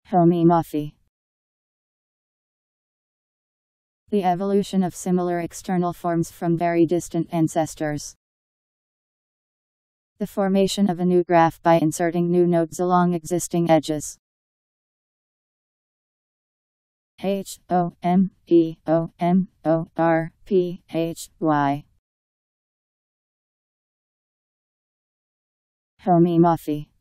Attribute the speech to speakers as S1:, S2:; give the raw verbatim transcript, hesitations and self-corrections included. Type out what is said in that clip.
S1: Homeomorphy. The evolution of similar external forms from very distant ancestors. The formation of a new graph by inserting new nodes along existing edges. H O M E O M O R P H Y. Homeomorphy.